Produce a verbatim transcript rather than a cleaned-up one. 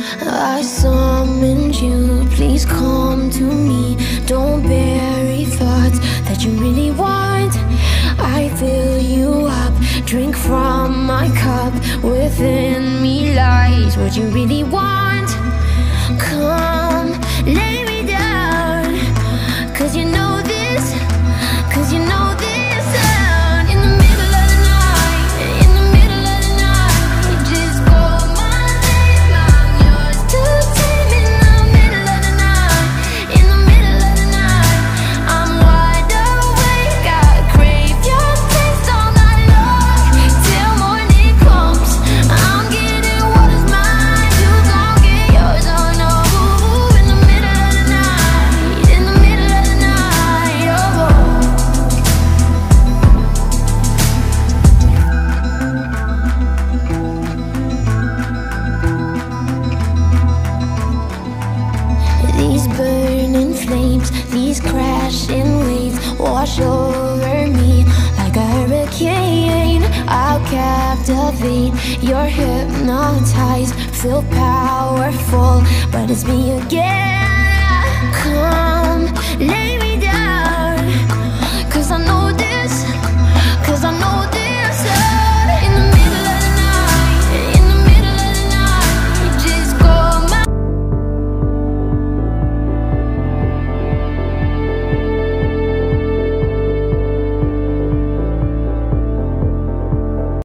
I summoned you, please come to me. Don't bury thoughts that you really want. I fill you up, drink from my cup. Within me lies what you really want. Come, lay me down, cause you know this, cause you know this sound. In the middle of the night, in the middle of the night, just call my name, I'm yours to tame. In the middle of the night, in the middle of the night, I'm wide awake, I crave your taste all night long. Till morning comes, I'm getting what is mine, you gon' get yours, oh no. In the middle of the night, in the middle of the night, oh. These burning flames, these crashing waves wash over me like a hurricane. I'll captivate, you're hypnotized, feel powerful, but it's me again. Come, lay me down, cause I know